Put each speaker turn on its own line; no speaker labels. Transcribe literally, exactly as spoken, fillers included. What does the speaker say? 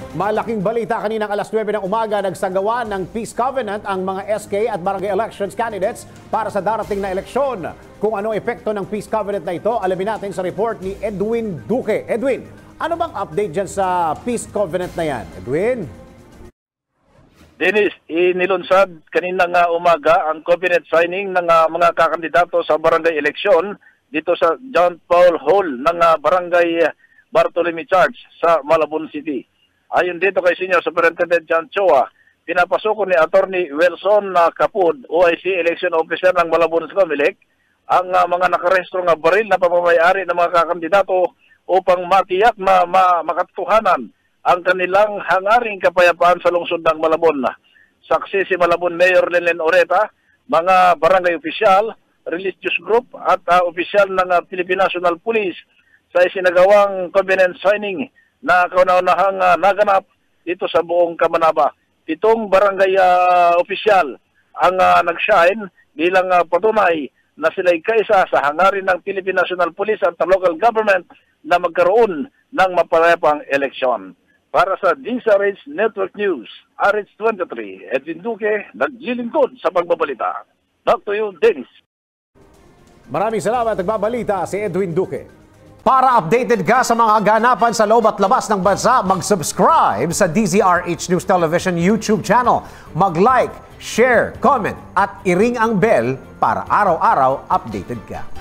Malaking balita kaninang alas nuwebe ng umaga, nagsagawa ng Peace Covenant ang mga S K at Barangay Elections candidates para sa darating na eleksyon. Kung anong epekto ng Peace Covenant na ito, alamin natin sa report ni Edwin Duque. Edwin, ano bang update dyan sa Peace Covenant na yan? Edwin?
Dennis, inilunsad kaninang uh, umaga ang covenant signing ng uh, mga kakandidato sa barangay eleksyon dito sa John Paul Hall ng uh, Barangay Bartolome Church sa Malabon City. Ayon dito kay Senior Superintendent John Chua, pinapasoko ni Attorney Wilson uh, Kapud, O I C Election Officer ng Malabon Comelec, ang uh, mga nakarehistro nga baril na pamamayari ng mga kakandidato upang matiyak na ma makatuhanan ang kanilang hangaring kapayapaan sa lungsod ng Malabon. Saksi si Malabon Mayor Lenlen Oreta, mga barangay opisyal, religious group at uh, opisyal ng uh, Philippine National Police sa isinagawang covenant signing na kauna-unahang uh, naganap dito sa buong Kamanaba. Pitong barangay uh, opisyal ang uh, nag-shine bilang uh, patunay na sila'y kaisa sa hangarin ng Philippine National Police at ng local government na magkaroon ng mapayapang eleksyon. Para sa D S R H Network News, R H twenty-three, Edwin Duque, naglilingkod sa pagbabalita. Back to you, Dennis.
Maraming salamat. Nagbabalita si Edwin Duque. Para updated ka sa mga ganapan sa loob at labas ng bansa, mag-subscribe sa D Z R H News Television YouTube channel. Mag-like, share, comment at i-ring ang bell para araw-araw updated ka.